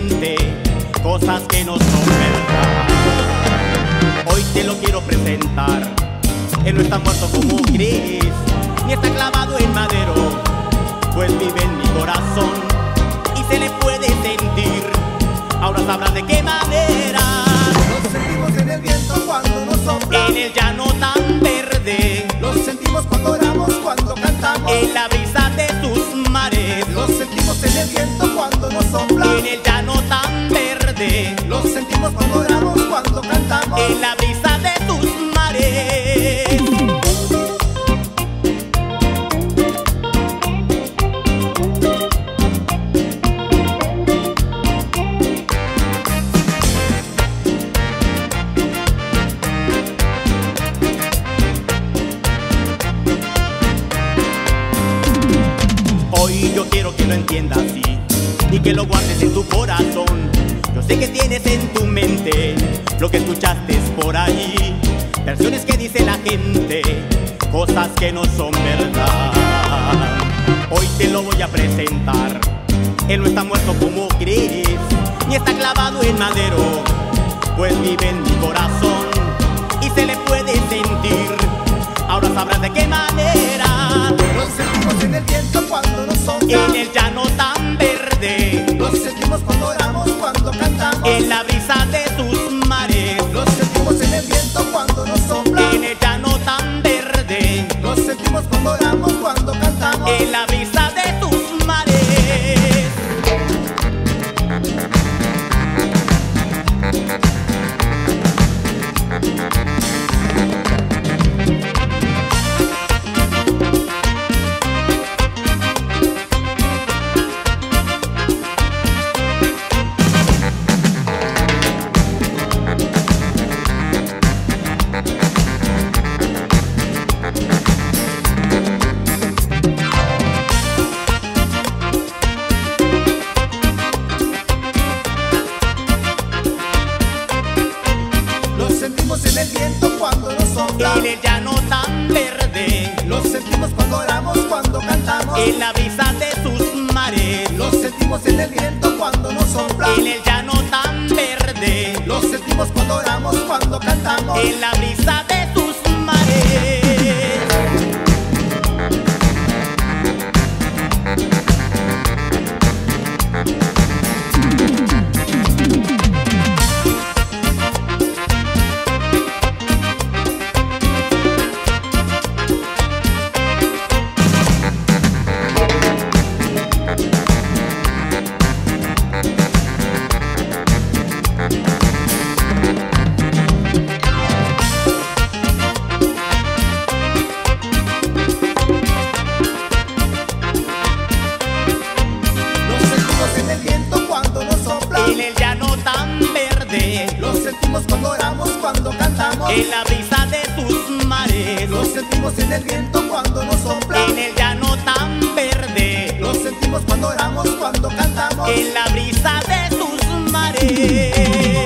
mente cosas que no son verdad. Hoy te lo quiero presentar. Él no está muerto como crees, ni está clavado en madero, pues vive en mi corazón y se le puede sentir. Ahora sabrás de qué manera. Lo sentimos en el viento cuando nos sopla, En el llano tan verde, lo sentimos cuando oramos, cuando cantamos, en la brisa de tus mares. lo sentimos en el viento cuando nos sopla, En el llano tan verde, lo sentimos cuando oramos, cuando cantamos, en la brisa de tus mares. Hoy yo quiero que lo entiendas así y que lo guardes en tu corazón. Yo sé que tienes en tu mente lo que escuchaste por ahí, versiones que dice la gente, cosas que no son verdad. Hoy te lo voy a presentar. Él no está muerto como crees, ni está clavado en madero, pues vive en mi corazón y se le puede sentir. Ahora sabrás de qué manera. lo sentimos en el viento cuando nos sopla, En el llano tan verde, lo sentimos cuando oramos, cuando cantamos, en la brisa de tus mares. lo sentimos en el viento cuando nos sopla, En el llano tan verde, lo sentimos cuando oramos, cuando cantamos, en la brisa de tus mares. lo sentimos en el viento cuando nos sopla, En el llano tan verde, lo sentimos cuando oramos, cuando cantamos, en la brisa de tus mares. lo sentimos en el viento cuando nos sopla, En el llano tan verde, lo sentimos cuando oramos, cuando cantamos, en la brisa de tus mares. lo sentimos en el viento cuando nos sopla, En el llano tan verde, lo sentimos cuando oramos, cuando cantamos, en la brisa de tus mares. lo sentimos en el viento cuando nos sopla, En el llano tan verde, lo sentimos cuando oramos, cuando cantamos, en la brisa de tus mares.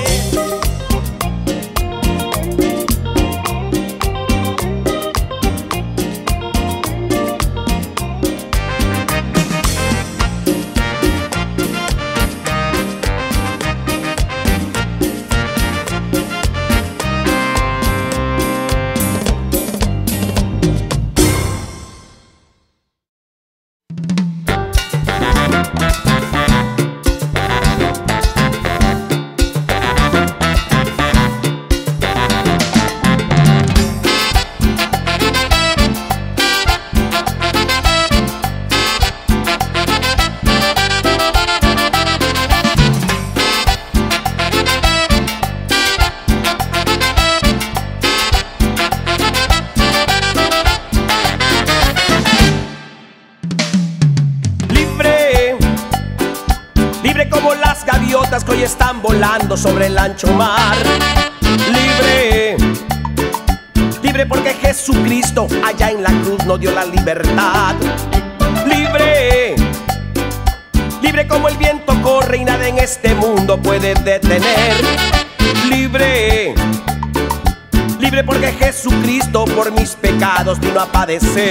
gaviotas que hoy están volando sobre el ancho mar. Libre, libre porque Jesucristo allá en la cruz nos dio la libertad. Libre, libre como el viento corre y nada en este mundo puede detener. Libre, libre porque Jesucristo por mis pecados vino a padecer.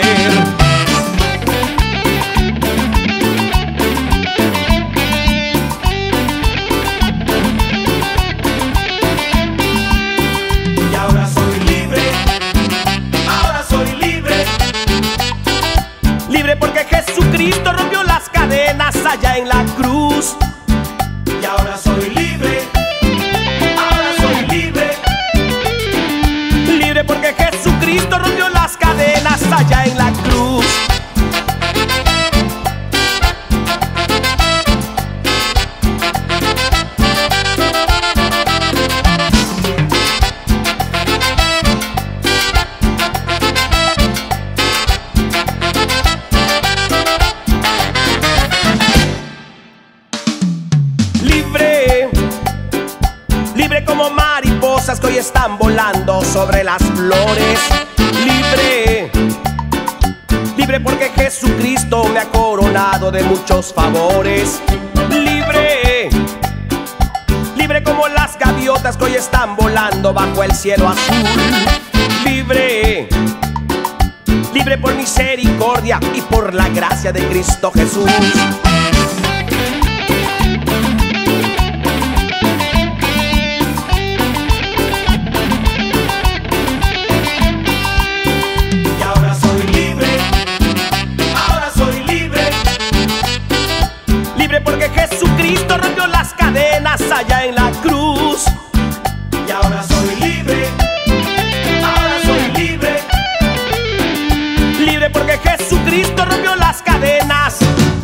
gaviosas que hoy están volando sobre las flores. Libre, libre porque Jesucristo me ha coronado de muchos favores. Libre, libre como las gaviotas que hoy están volando bajo el cielo azul. Libre, libre por misericordia y por la gracia de Cristo Jesús. Y ahora soy libre, ahora soy libre. Libre porque Jesucristo rompió las cadenas allá en la cruz. Y ahora soy libre, ahora soy libre. Libre porque Jesucristo rompió las cadenas.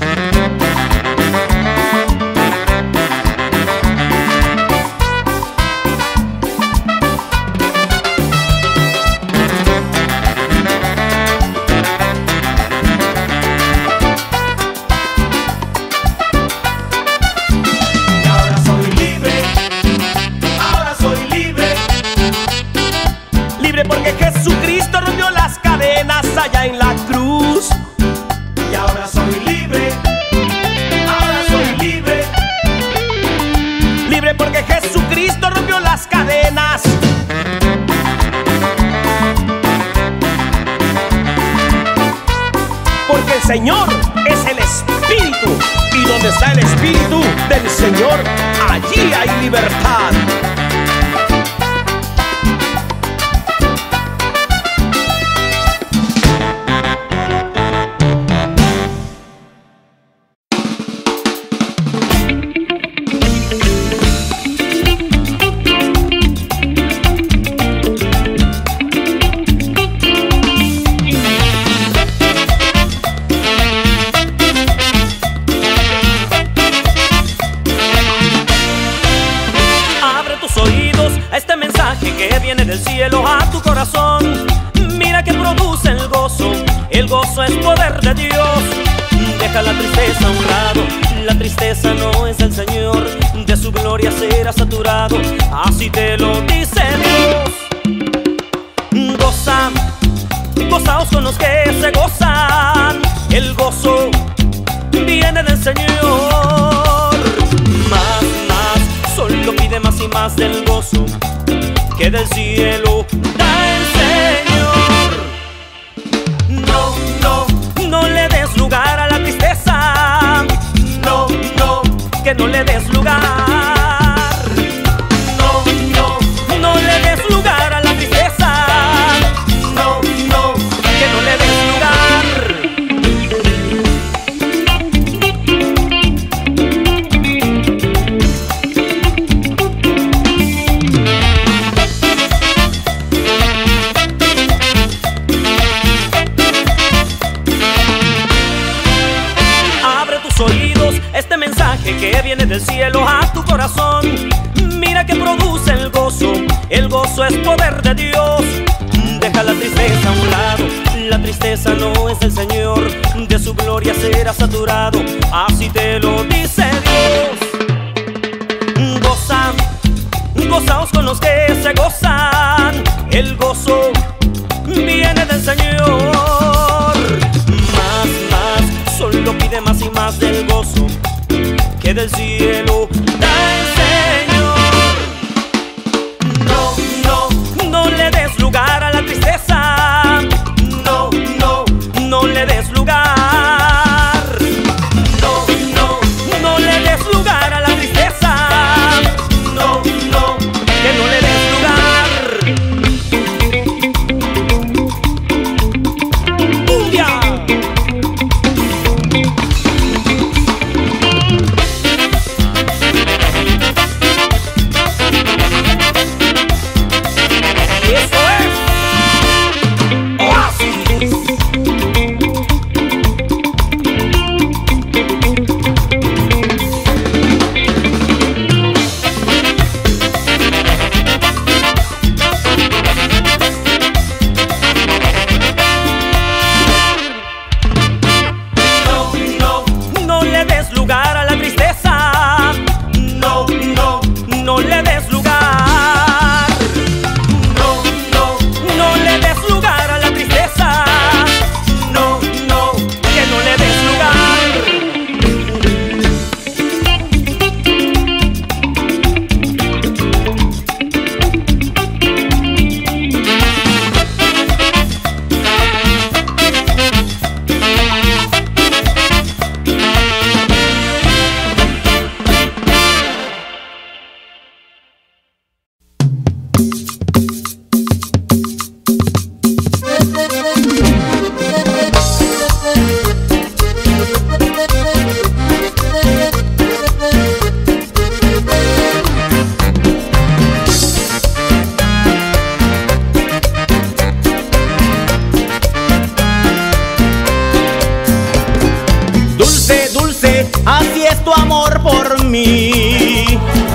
Y ahora soy libre, ahora soy libre. Libre porque Jesucristo rompió las cadenas allá en la cruz. Y ahora soy libre, ahora soy libre. Libre porque Jesucristo rompió las cadenas. Porque el Señor es el Espíritu, y donde está el Espíritu del Señor, allí hay libertad. Abre tus oídos a este mensaje que viene del cielo a tu corazón. Mira que produce el gozo es poder de Dios. Deja la tristeza a un lado, la tristeza no es del Señor. De su gloria será saturado, así te lo dice Dios. Goza, gozaos con los que se gozan. El gozo viene del Señor. Más, más, solo pide más y más del gozo que del cielo da el Señor. No, no, no le des lugar a la tristeza. No, no, que no le des lugar. No, no, no le des lugar a la tristeza. No, no, que no le des lugar. Abre tus oídos, este mensaje que viene del cielo a tu corazón. Mira que produce el gozo es poder de Dios. Deja la tristeza a un lado, la tristeza no es del Señor. De su gloria será saturado, así te lo dice Dios. Goza, gozaos con los que se gozan. El gozo viene del Señor. Más, más, solo pide más y más del gozo que del cielo da el Señor. No, no, no le des lugar a la tristeza. No, no, no le des lugar. No, no, no le des lugar a la tristeza. No, no, que no le des lugar. ¡Cumbia!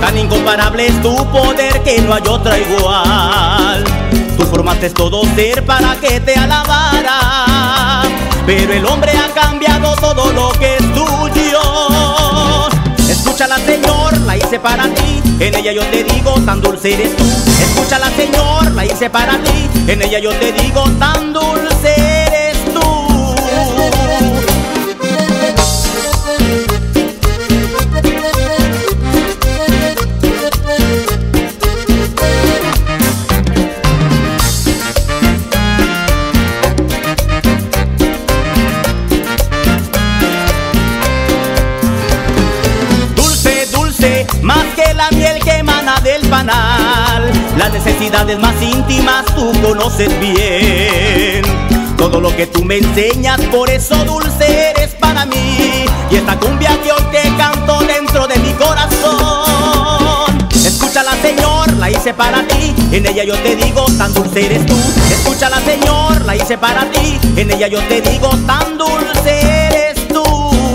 Tan incomparable es tu poder que no hay otra igual. Tú formaste todo ser para que te alabara, pero el hombre ha cambiado todo lo que es tuyo. Escúchala, Señor, la hice para ti, en ella yo te digo, tan dulce eres tú. Escúchala, Señor, la hice para ti, en ella yo te digo, tan dulce eres tú. Más que la miel que emana del panal, las necesidades más íntimas tú conoces bien. Todo lo que tú me enseñas, por eso dulce eres para mí. Y esta cumbia que hoy te canto dentro de mi corazón. Escúchala, Señor, la hice para ti, en ella yo te digo, tan dulce eres tú. Escúchala, Señor, la hice para ti, en ella yo te digo, tan dulce eres tú.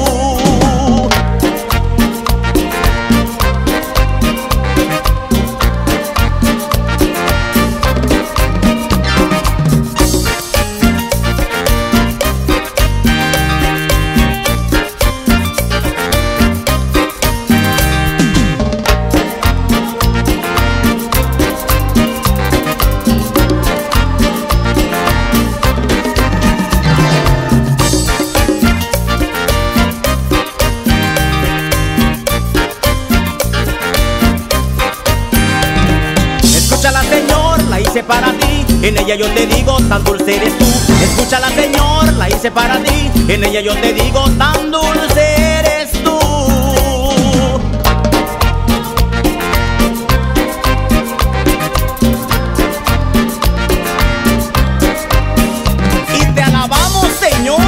Para ti, en ella yo te digo, tan dulce eres tú. Escúchala, Señor, la hice para ti, en ella yo te digo, tan dulce eres tú. Y te alabamos, Señor.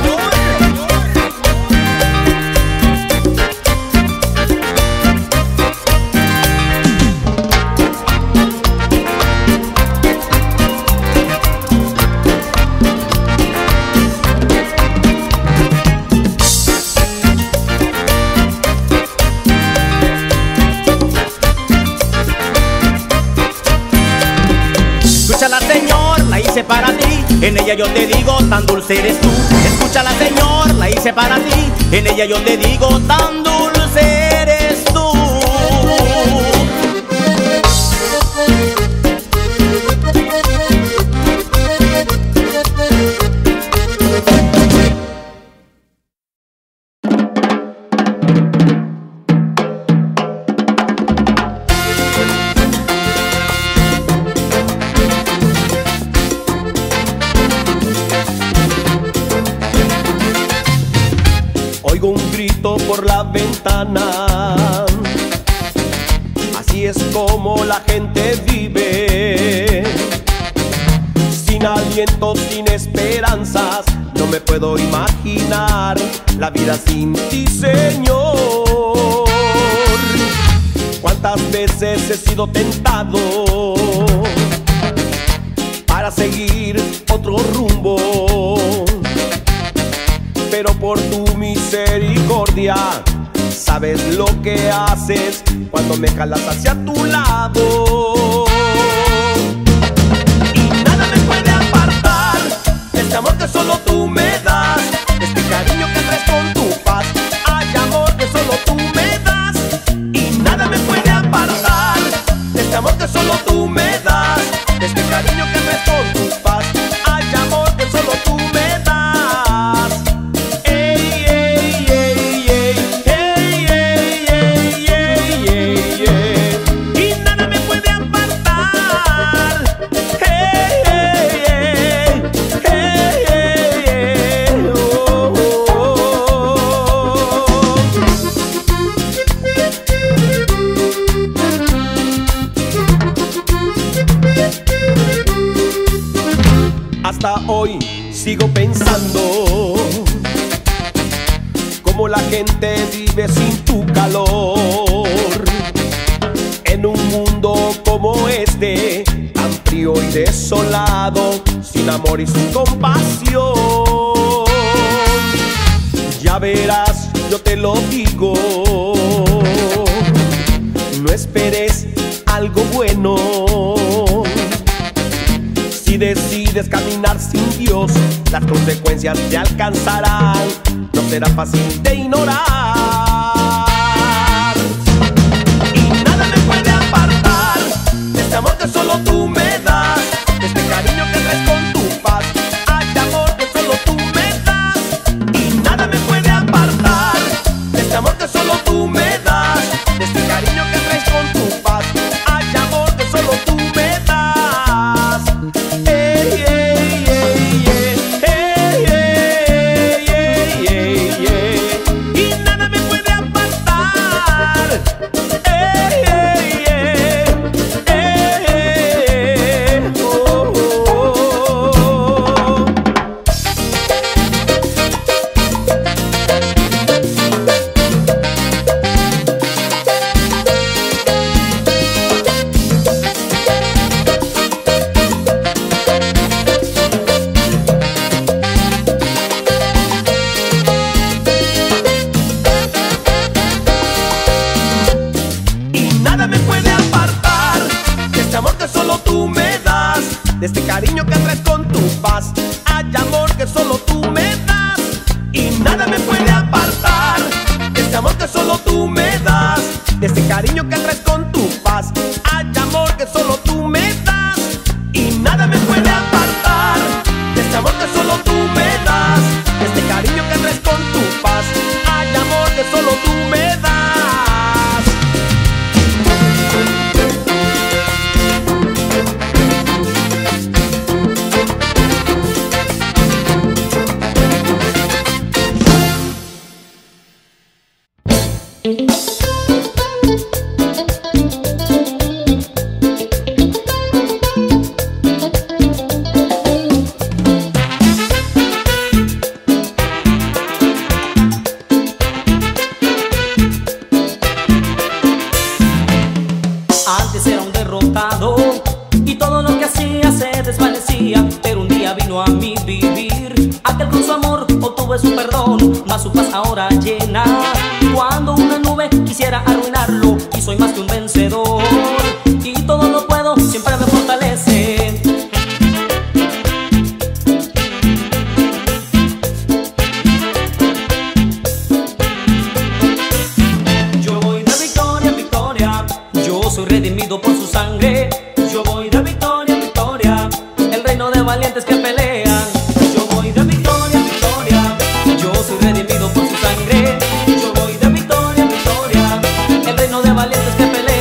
Escúchala, Señor, la hice para ti, en ella yo te digo, tan dulce eres tú. Escúchala, Señor, la hice para ti, en ella yo te digo, tan dulce eres tú. Oigo un grito por la ventana, así es como la gente vive. Sin aliento, sin esperanzas, no me puedo imaginar la vida sin ti, Señor. Cuántas veces he sido tentado para seguir otro rumbo, pero por tu misericordia sabes lo que haces cuando me jalas hacia tu lado. Y nada me puede apartar de este amor que solo tú me das, de este cariño que traes con tu paz. Hay amor que solo tú me das, y nada me puede apartar de este amor que solo tú me das, de este cariño que traes con tu paz. Hay amor que solo tú me das. Hasta hoy sigo pensando cómo la gente vive sin tu calor, en un mundo como este, tan frío y desolado, sin amor y sin compasión. Ya verás, yo te lo digo, no esperes algo bueno. Si decides caminar sin Dios, las consecuencias te alcanzarán, no será fácil de ignorar. Y nada me puede apartar de este amor que solo tú me das, de este cariño que traes con tu paz. Hay amor que solo tú me das. Y nada me puede apartar de este amor que solo tú me das, de este cariño que traes con tu paz. Hay amor que solo tú me das. Ey, ey, ey, ey, ey, ey, ey, ey. Y nada me puede apartar. Ey, ey, ey, ey, oh, oh, oh. Y nada me puede apartar de este amor que solo tú me das, de este cariño que traes con tu paz. Hay amor que solo tú me das. Y nada me puede apartar de este amor que solo tú me das, de este cariño que traes con tu paz. Hay amor que solo tú me das. Y nada me puede apartar de este amor que solo tú me das, de este cariño que traes con tu paz. Hay amor que solo tú me das. Antes era un derrotado y todo lo que hacía se desvanecía, pero un día vino a mi vivir aquel con su amor obtuve su perdón, mas su paz ahora llena. Cuando una nube quisiera arruinarlo, y soy más que un vencedor, y todo lo puedo, siempre me fortalece. Yo voy de victoria en victoria, yo soy redimido por su sangre. Yo voy de victoria en victoria, el reino de valientes que pelean. Yo voy de victoria en victoria, yo soy redimido por su sangre. Yo voy de victoria en victoria, el reino de valientes que pelean.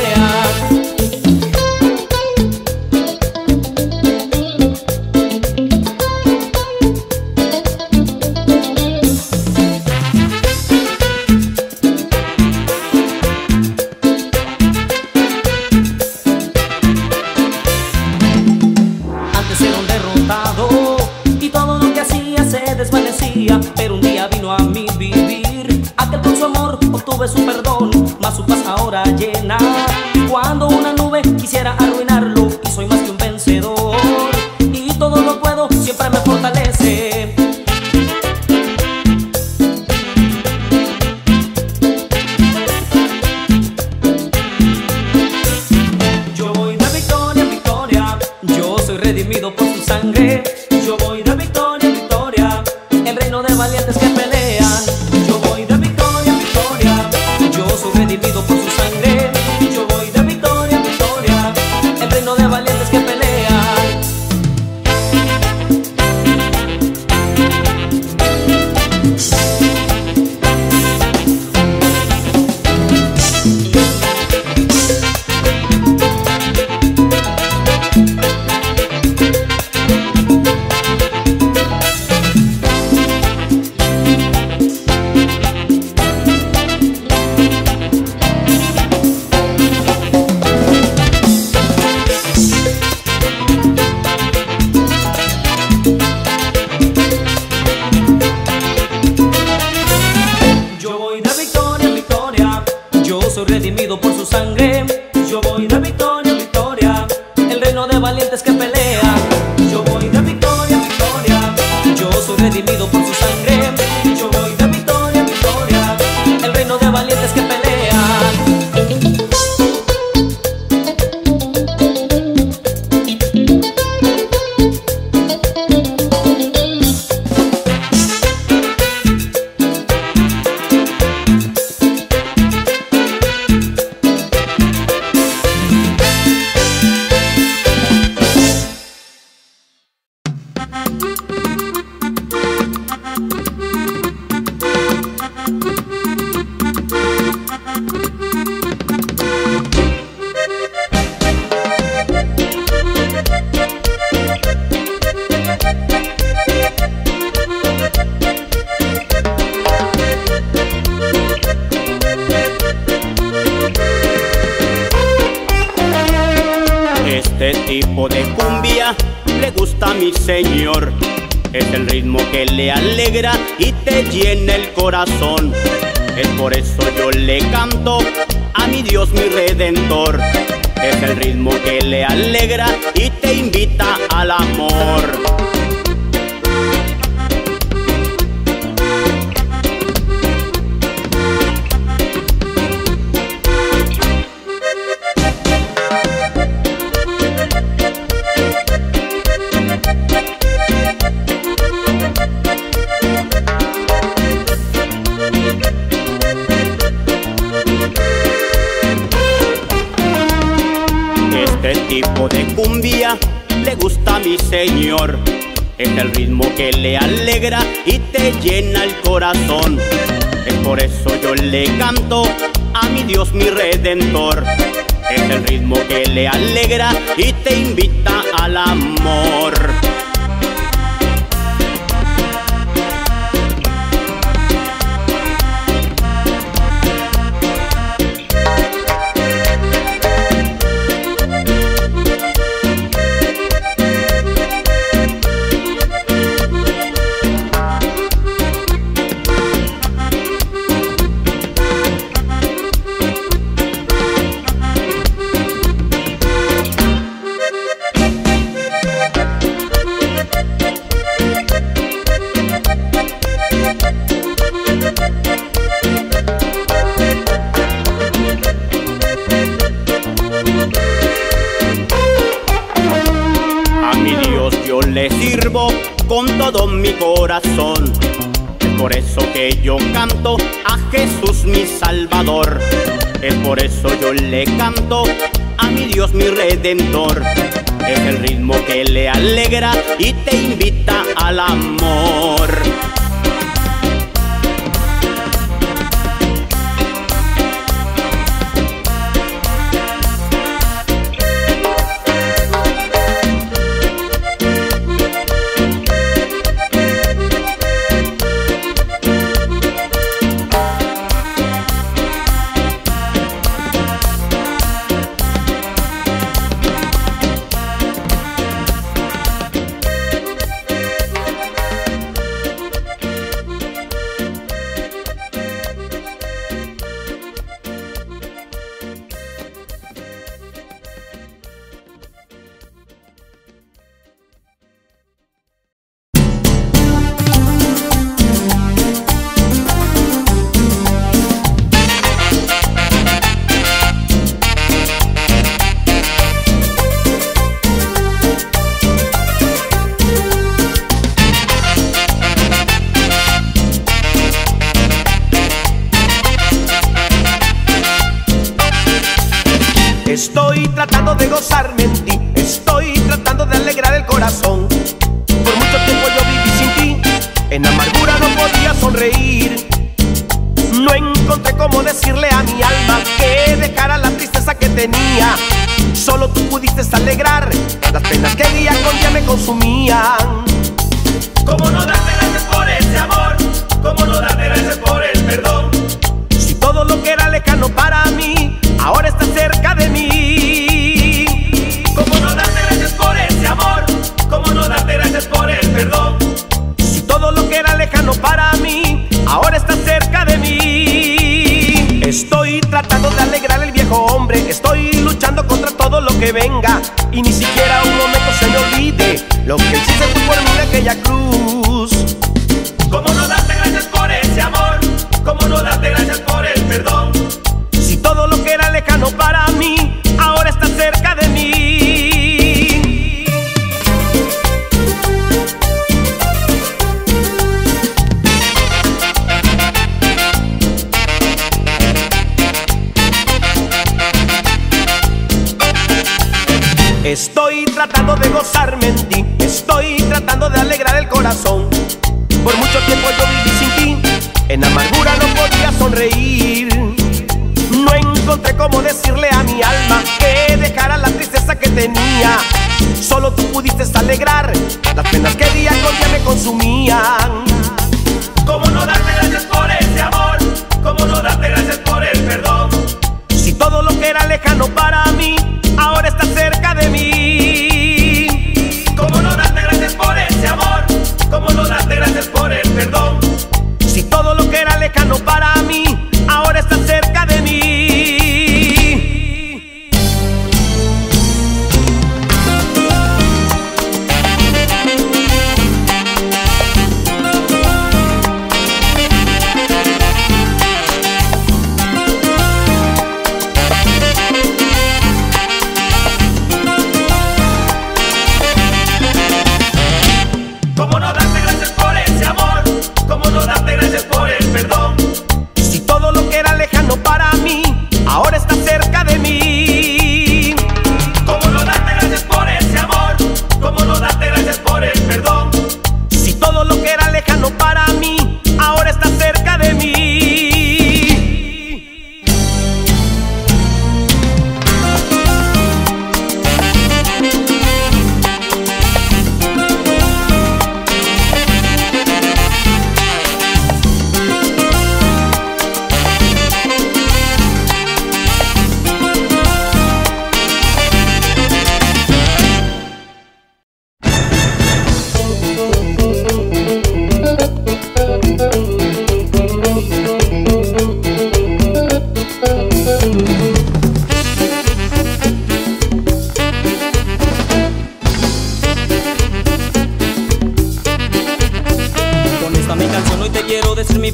Este tipo de cumbia le gusta a mi Señor. Es el ritmo que le alegra y te llena el corazón. Es por eso yo le canto a mi Dios, mi Redentor. Es el ritmo que le alegra y te invita al amor. Este tipo de cumbia le gusta a mi Señor. Es el ritmo que le alegra y te llena el corazón. Es por eso yo le canto a mi Dios, mi Redentor. Es el ritmo que le alegra y te invita al amor. Le sirvo con todo mi corazón. Es por eso que yo canto a Jesús mi Salvador. Es por eso yo le canto a mi Dios, mi Redentor. Es el ritmo que le alegra y te invita al amor. Estoy tratando de gozarme en ti, estoy tratando de alegrar el corazón. Por mucho tiempo yo viví sin ti, en amargura no podía sonreír. No encontré cómo decirle a mi alma que dejara la tristeza que tenía. Solo tú pudiste alegrar las penas que día con día me consumían. ¿Cómo no darte gracias por ese amor? ¿Cómo no darte gracias por el perdón? Si todo lo que era lejano para mí ahora está cerca de mí. ¿Cómo no darte gracias por ese amor? ¿Cómo no darte gracias por el perdón? Si todo lo que era lejano para mí ahora está cerca de mí. Estoy tratando de alegrar el viejo hombre, estoy luchando contra todo lo que venga, y ni siquiera un momento se me olvide lo que hiciste tú por mí en aquella cruz. ¿Cómo no darte gracias por ese amor? ¿Cómo no darte gracias por el perdón? Si todo lo que era lejano para mí ahora está cerca de mí. Estoy tratando de gozarme en ti, estoy tratando de alegrar el corazón. Por mucho tiempo yo viví sin ti, en amargura no podía sonreír. No encontré cómo decirle a mi alma que dejara la tristeza que tenía. Solo tú pudiste alegrar las penas que día con día me consumían. ¿Cómo no darte gracias por ese amor? ¿Cómo no darte gracias por el perdón? Si todo lo que era lejano para mí ahora está cerca de mí.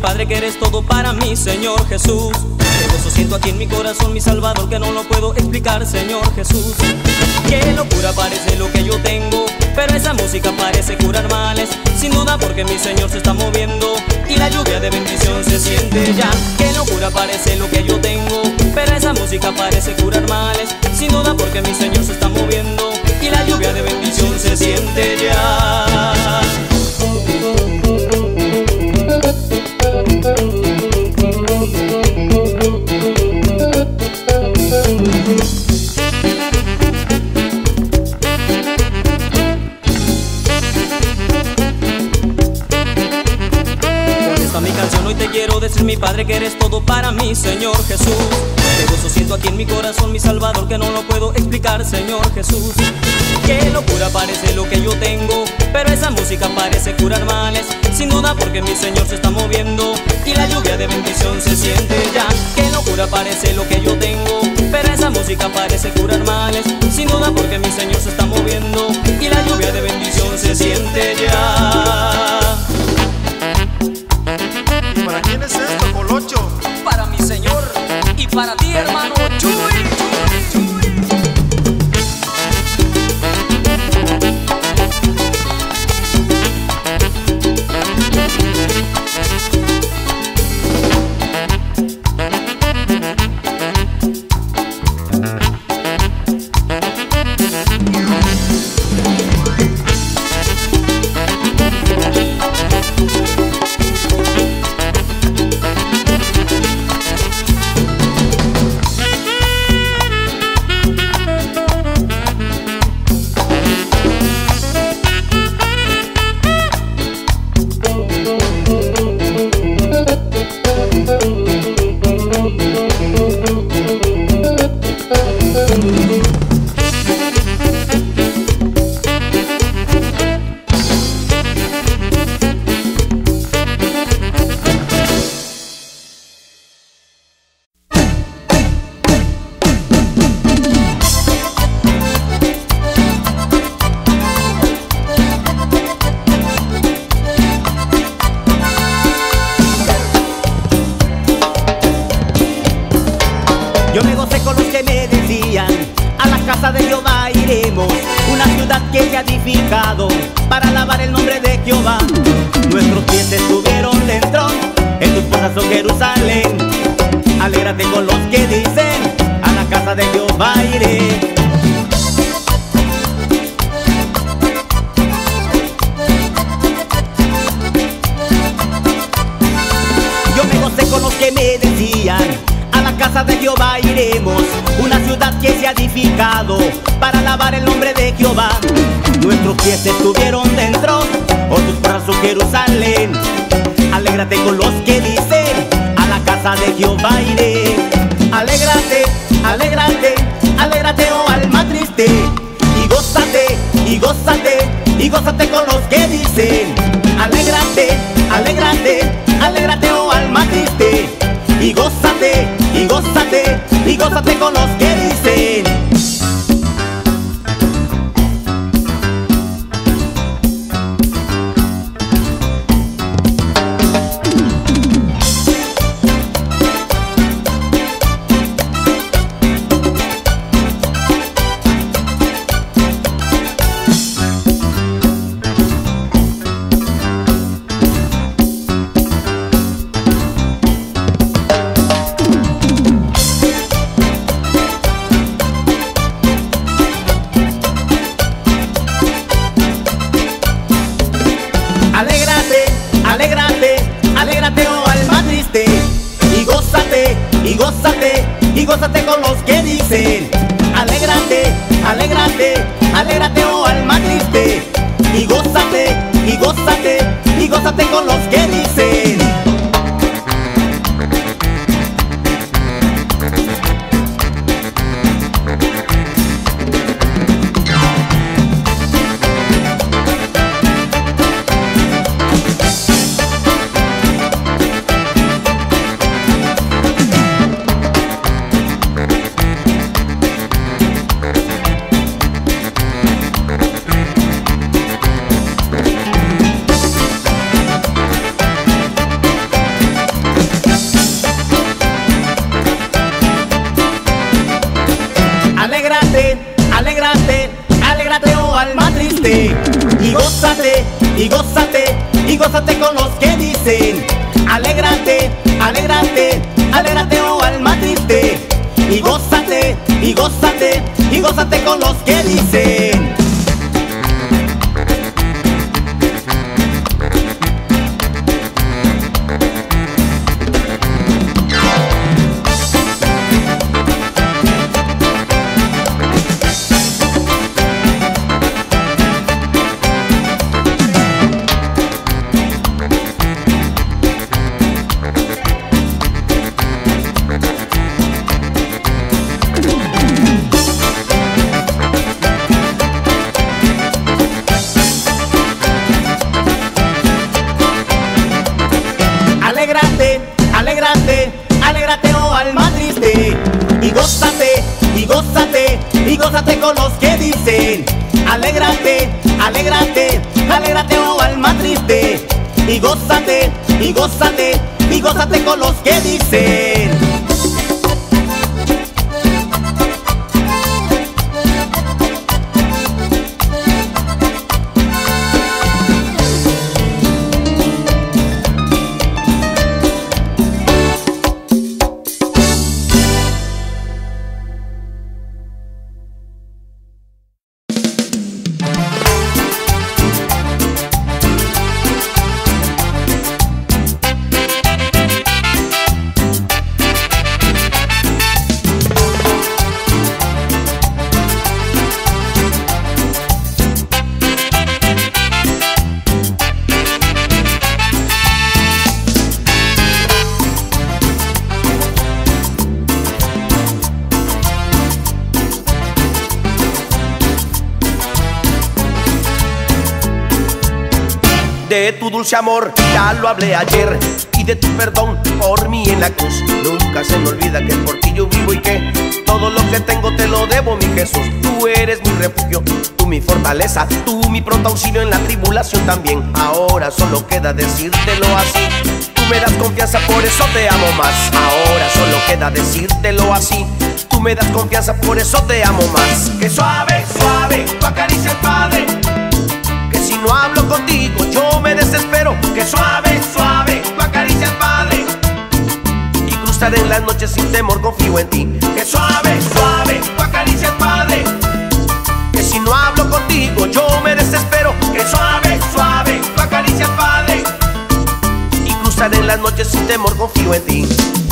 Padre que eres todo para mí, Señor Jesús. Qué gozo siento aquí en mi corazón, mi Salvador, que no lo puedo explicar, Señor Jesús. Qué locura parece lo que yo tengo, pero esa música parece curar males. Sin duda porque mi Señor se está moviendo y la lluvia de bendición se siente ya. Qué locura parece lo que yo tengo, pero esa música parece curar males. Sin duda porque mi Señor se está moviendo y la lluvia de bendición se siente ya. Mi canción hoy te quiero decir, mi Padre, que eres todo para mí, Señor Jesús. Qué gozo siento aquí en mi corazón, mi Salvador, que no lo puedo explicar, Señor Jesús. Qué locura parece lo que yo tengo, pero esa música parece curar males. Sin duda porque mi Señor se está moviendo y la lluvia de bendición se siente ya. Qué locura parece lo que yo tengo, pero esa música parece curar males. Sin duda porque mi Señor se está moviendo y la lluvia de bendición se siente ya. ¿Para quién es esto, Colocho? Para mi Señor y para ti, hermano Chuy. Yo me gocé con los que me decían, a la casa de Jehová iremos, una ciudad que se ha edificado para alabar el nombre de Jehová. Nuestros pies estuvieron dentro, en tus puertas, oh Jerusalén. Alégrate con los que dicen, a la casa de Jehová iré. Yo me gocé con los que me decían, a la casa de Jehová iremos, una ciudad que se ha edificado para alabar el nombre de Jehová. Nuestros pies estuvieron dentro, oh tus brazos, Jerusalén. Alégrate con los que dicen, a la casa de Jehová iré. Alégrate, alégrate, alégrate, oh alma triste, y gózate, y gózate, y gózate con los que dicen. Alégrate, alégrate, alégrate, oh alma triste, y gózate, y gózate, y gózate con los que dicen. Y gózate con los que dicen. Alégrate, alégrate, alégrate, oh alma triste, y gózate, y gózate, y gózate con los que dicen. Alégrate, alégrate, alégrate, oh alma triste. Y gózate, y gózate, y gózate con los que dicen. Alégrate, alégrate, alégrate, oh alma triste. Y gózate, y gózate, y gózate con los que dicen. Alégrate, alégrate, alégrate, oh alma triste. Y gózate, y gózate, y gózate con los que dicen. Alégrate, alégrate, alégrate, oh alma triste. Y gózate, y gózate, y gózate con los que dicen. De tu dulce amor ya lo hablé ayer, y de tu perdón por mí en la cruz. Nunca se me olvida que por ti yo vivo y que todo lo que tengo te lo debo, mi Jesús. Tú eres mi refugio, tú mi fortaleza, tú mi pronto auxilio en la tribulación también. Ahora solo queda decírtelo así. Tú me das confianza, por eso te amo más. Ahora solo queda decírtelo así. Tú me das confianza, por eso te amo más. Que suave, suave, tu acaricia el Padre. Si no hablo contigo yo me desespero. Que suave, suave, tu acaricia al Padre. Y cruzaré en las noches sin temor, confío en ti. Que suave, suave, tu acaricia al Padre. Que si no hablo contigo yo me desespero. Que suave, suave, tu acaricia al Padre. Y cruzaré en las noches sin temor, confío en ti.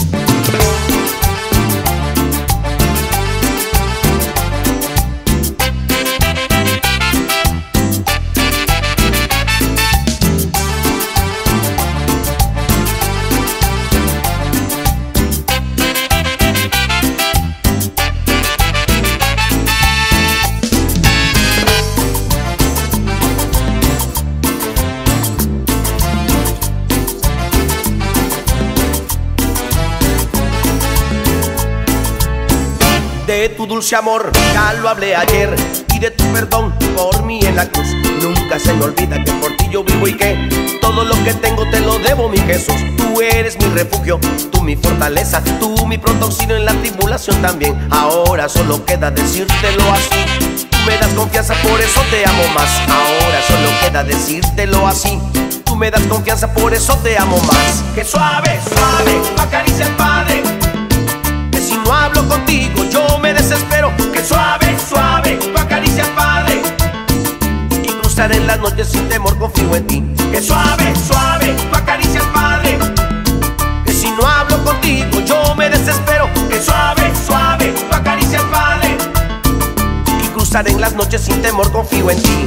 De tu dulce amor ya lo hablé ayer, y de tu perdón por mí en la cruz. Nunca se me olvida que por ti yo vivo y que todo lo que tengo te lo debo, mi Jesús. Tú eres mi refugio, tú mi fortaleza, tú mi pronto auxilio en la tribulación también. Ahora solo queda decírtelo así. Tú me das confianza, por eso te amo más. Ahora solo queda decírtelo así. Tú me das confianza, por eso te amo más. Que suave, suave, tu acaricia el Padre. Si no hablo contigo yo me desespero. Que suave, suave, tu acaricia al Padre. Y cruzaré en las noches sin temor, confío en ti. Que suave, suave, tu acaricia al Padre. Que si no hablo contigo yo me desespero. Que suave, suave, tu acaricia al Padre. Y cruzaré en las noches sin temor, confío en ti.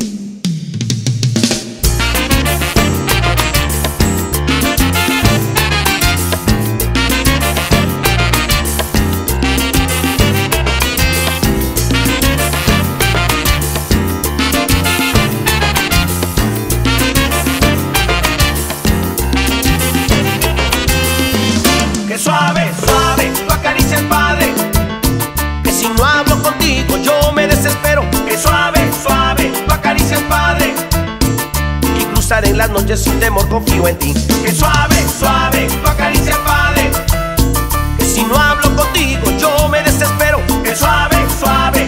Que suave, suave, tu acaricia al Padre. Que si no hablo contigo yo me desespero. Que suave, suave, tu acaricia al Padre. Y cruzaré en las noches sin temor, confío en ti. Que suave, suave, tu acaricia al Padre. Que si no hablo contigo yo me desespero. Que suave, suave,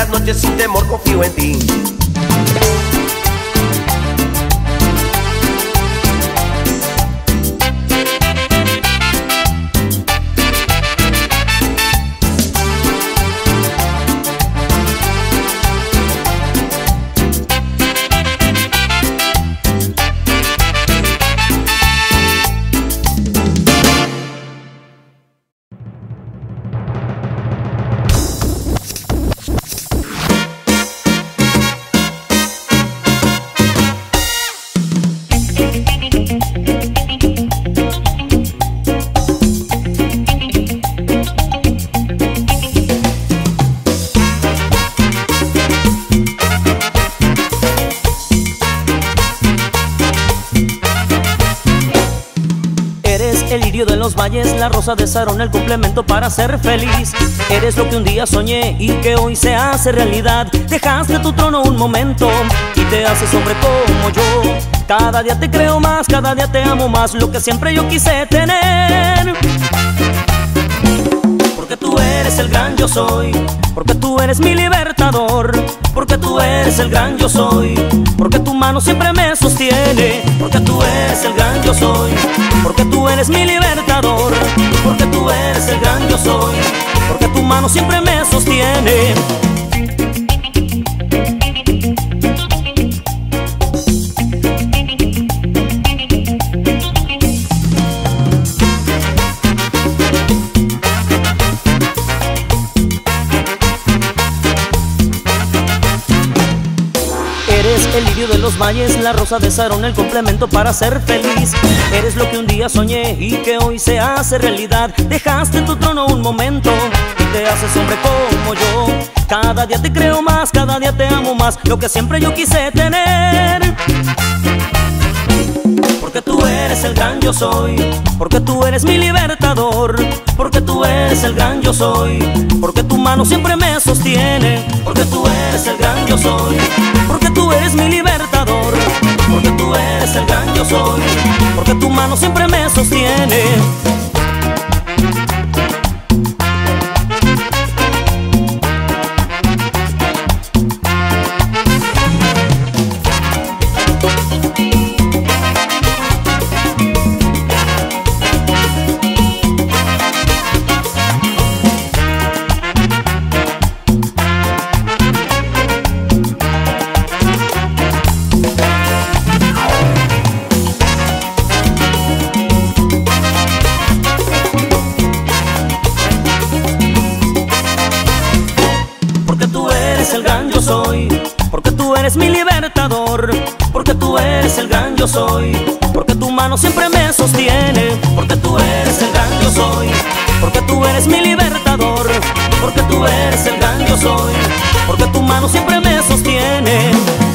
las noches sin temor confío en ti. El lirio de los valles, la rosa de Sarón, el complemento para ser feliz. Eres lo que un día soñé y que hoy se hace realidad. Dejaste tu trono un momento y te haces hombre como yo. Cada día te creo más, cada día te amo más, lo que siempre yo quise tener. Porque tú eres el gran yo soy, porque tú eres mi libertador. Porque tú eres el gran yo soy, porque tu mano siempre me sostiene. Porque tú eres el gran yo soy, porque tú eres mi libertador. Porque tú eres el gran yo soy, porque tu mano siempre me sostiene. El lirio de los valles, la rosa de Sarón, el complemento para ser feliz. Eres lo que un día soñé y que hoy se hace realidad. Dejaste tu trono un momento y te haces hombre como yo. Cada día te creo más, cada día te amo más, lo que siempre yo quise tener. Porque tú eres el gran yo soy, porque tú eres mi libertador. Porque tú eres el gran yo soy, porque tu mano siempre me sostiene. Porque tú eres el gran yo soy, porque tú eres mi libertador. Porque tú eres el gran yo soy, porque tu mano siempre me sostiene. Porque tú eres mi libertador, porque tú eres el gran yo soy, porque tu mano siempre me sostiene. Porque tú eres el gran yo soy, porque tú eres mi libertador. Porque tú eres el gran yo soy, porque tu mano siempre me sostiene.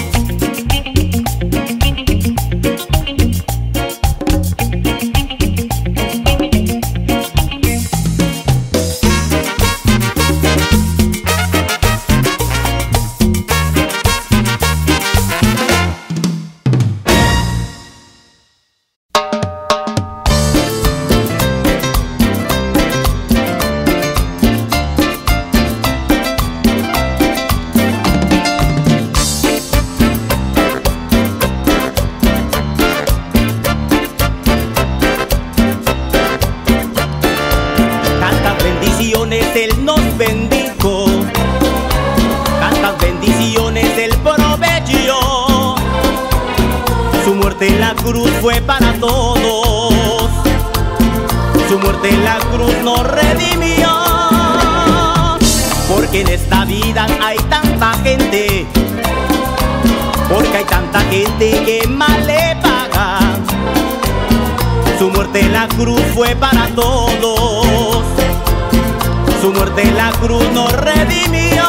Él nos bendijo, tantas bendiciones Él proveyó. Su muerte en la cruz fue para todos, su muerte en la cruz nos redimió. Porque en esta vida hay tanta gente, porque hay tanta gente que mal le paga. Su muerte en la cruz fue para todos, su muerte en la cruz nos redimió.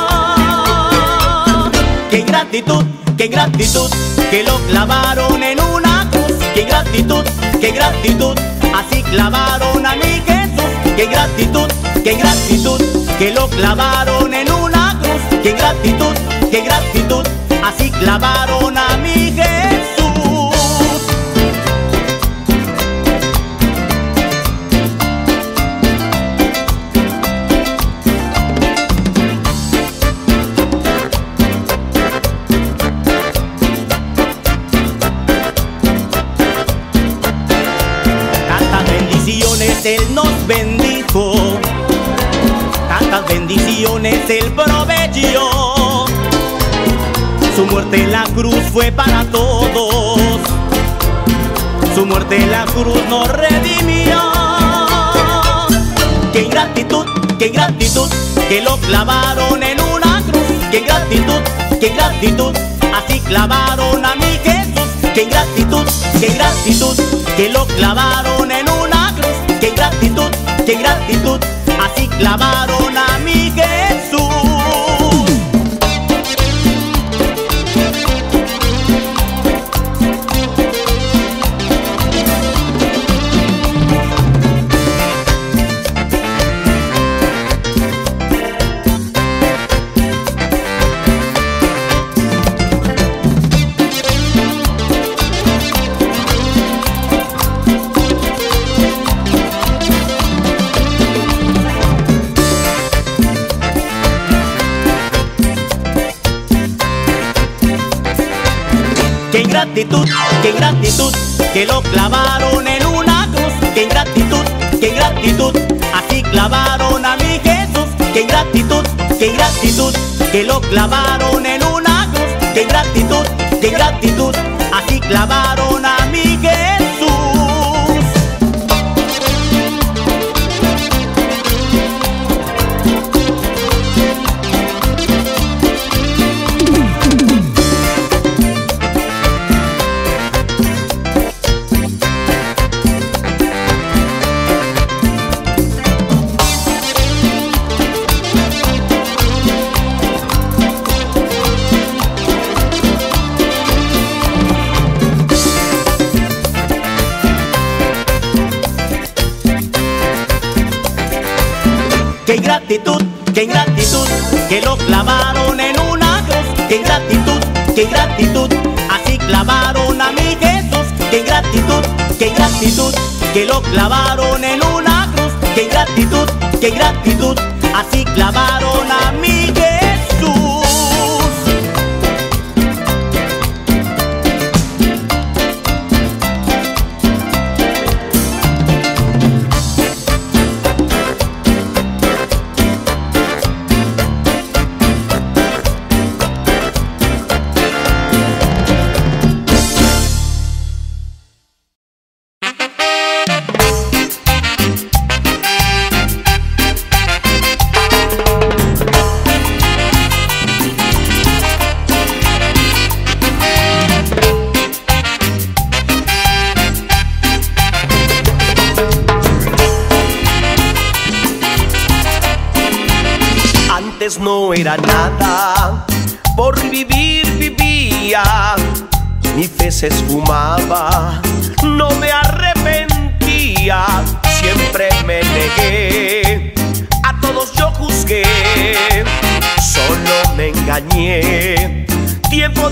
¡Qué gratitud, qué gratitud! Que lo clavaron en una cruz. ¡Qué gratitud, qué gratitud! Así clavaron a mi Jesús. ¡Qué gratitud, qué gratitud! Que lo clavaron en una cruz. ¡Qué gratitud, qué gratitud! Así clavaron a mi Jesús. cuántas bendiciones Él proveyó. Su muerte en la cruz fue para todos, su muerte en la cruz nos redimió. ¡Qué ingratitud, qué ingratitud! Que lo clavaron en una cruz. ¡Qué ingratitud, qué ingratitud! Así clavaron a mi Jesús. ¡Qué ingratitud, qué ingratitud! Que lo clavaron en una cruz. ¡Qué ingratitud, qué ingratitud! Así clavaron a mi Jesús. ¡Qué ingratitud, qué ingratitud! Que lo clavaron en una cruz. ¡Qué ingratitud, qué ingratitud! Así clavaron a mi Jesús. ¡Qué ingratitud, qué ingratitud! Que lo clavaron en una cruz. ¡Qué ingratitud, qué ingratitud! Así clavaron a mi Jesús. ¡Qué ingratitud, qué ingratitud! Que lo clavaron en una cruz. ¡Qué ingratitud, qué ingratitud! Así clavaron a mi Jesús. ¡Qué ingratitud, qué ingratitud! Que lo clavaron en una cruz. ¡Qué ingratitud, qué ingratitud! Así clavaron a mi Jesús. No era nada, por vivir vivía, mi fe se esfumaba, no me arrepentía, siempre me negué, a todos yo juzgué, solo me engañé, tiempo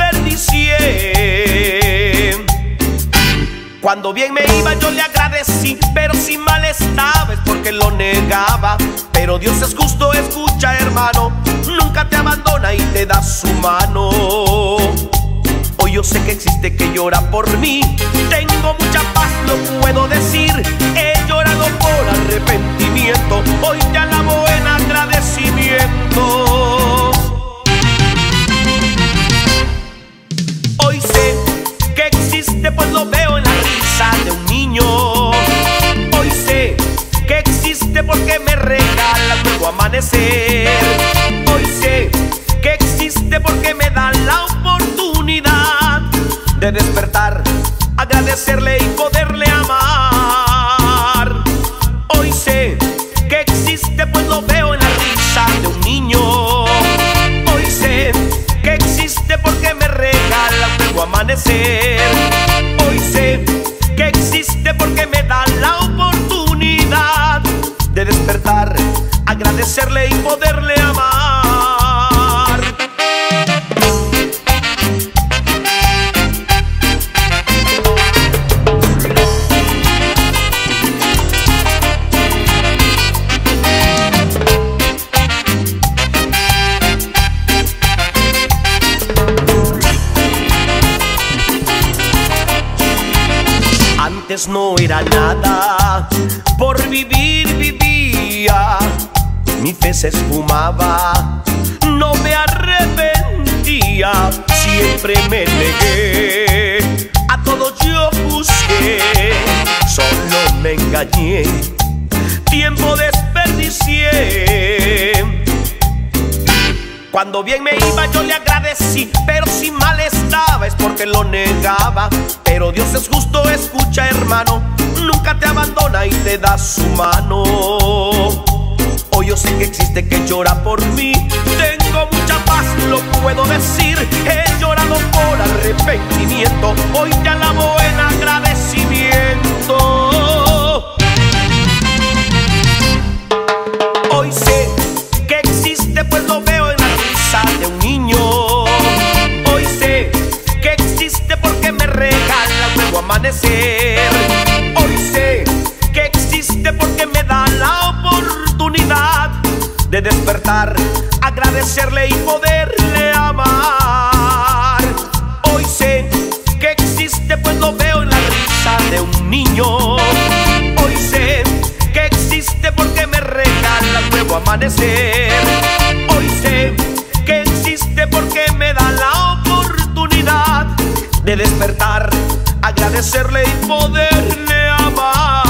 desperdicié. Cuando bien me iba yo le agradecí, pero si mal estaba es porque lo negaba. Pero Dios es justo, escucha hermano, nunca te abandona y te da su mano. Hoy yo sé que existe que llora por mí, tengo mucha paz, lo puedo decir. He llorado por arrepentimiento, hoy te alabo en agradecimiento. Hoy sé que existe pues lo veo en la risa de un niño. Hoy sé que existe porque me regala un nuevo amanecer. Hoy sé que existe porque me da la oportunidad de despertar, agradecerle y poderle amar. Hoy sé que existe pues lo veo en la risa de un niño. Hoy sé que existe porque me regala un nuevo amanecer. Hoy sé que existe porque me da la oportunidad de despertar, agradecerle y poderle amar. No era nada, por vivir vivía, mi fe se esfumaba. No me arrepentía, siempre me negué, a todo yo busqué, solo me engañé, tiempo desperdicié. Cuando bien me iba yo le agradecí, pero si mal estaba es porque lo negaba. Pero Dios es justo, escucha hermano, nunca te abandona y te da su mano. Hoy yo sé que existe que llora por mí, tengo mucha paz, lo puedo decir. He llorado por arrepentimiento, hoy te alabo en agradecimiento. Hoy sé que existe, pues lo veo en la risa de un niño. Hoy sé que existe porque me regala un nuevo amanecer. Hoy sé que existe porque me da la oportunidad de despertar, agradecerle y poderle amar. Hoy sé que existe, pues lo veo en la risa de un niño. Hoy sé que existe porque me regala un nuevo amanecer. Hoy sé que existe porque me da la oportunidad de despertar, agradecerle y poderle amar.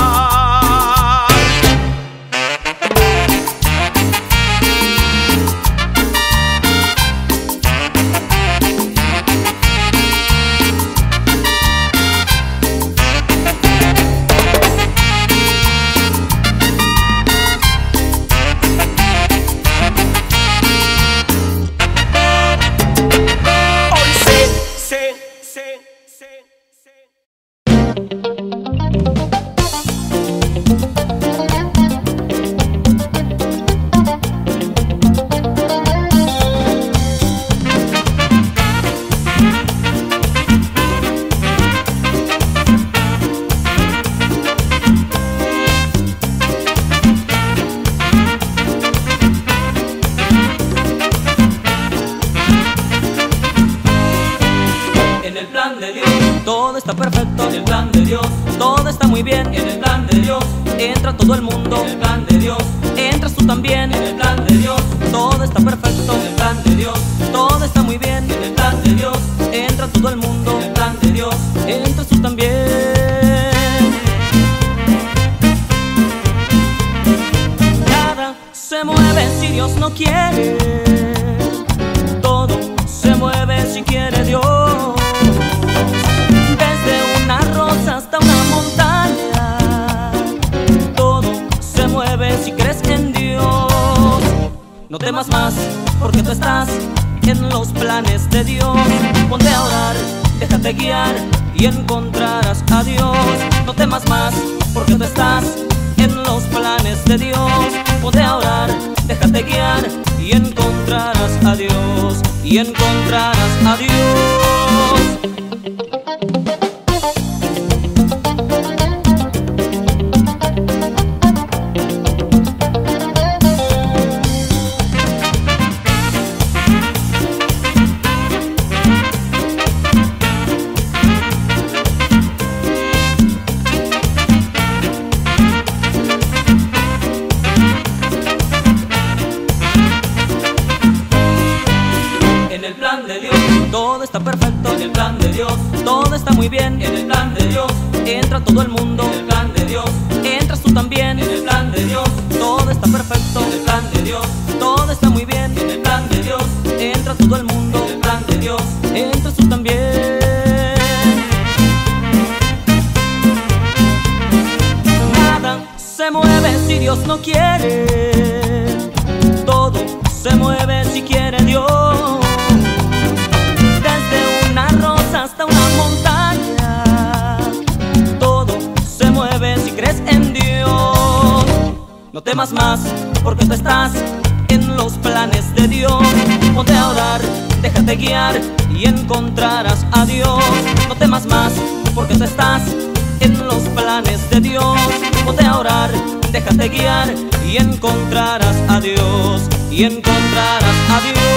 Todo está perfecto en el plan de Dios, todo está muy bien en el plan de Dios. Entra todo el mundo en el plan de Dios, entras tú también en el plan de Dios. Todo está perfecto en el plan de Dios, todo está muy bien en el plan de Dios. Entra todo el mundo en el plan de Dios, entras tú también. Nada se mueve si Dios no quiere, todo se mueve si quiere Dios. Hasta una montaña, todo se mueve si crees en Dios. No temas más porque tú estás en los planes de Dios. Ponte a orar, déjate guiar y encontrarás a Dios. No temas más porque tú estás en los planes de Dios. Ponte a orar, déjate guiar y encontrarás a Dios. Y encontrarás a Dios. Todo está perfecto en el plan de Dios, todo está muy bien en el plan de Dios. Entra todo el mundo en el plan de Dios, entras tú también en el plan de Dios. Todo está perfecto en el plan de Dios, todo está muy bien en el plan de Dios. Entra todo el mundo en el plan de Dios, entras tú también. Nada se mueve si Dios no quiere, todo se mueve si quiere Dios. Hasta una montaña, todo se mueve si crees en Dios. No temas más porque tú estás en los planes de Dios. Ponte a orar, déjate guiar y encontrarás a Dios. No temas más porque tú estás en los planes de Dios. Ponte a orar, déjate guiar y encontrarás a Dios. Y encontrarás a Dios.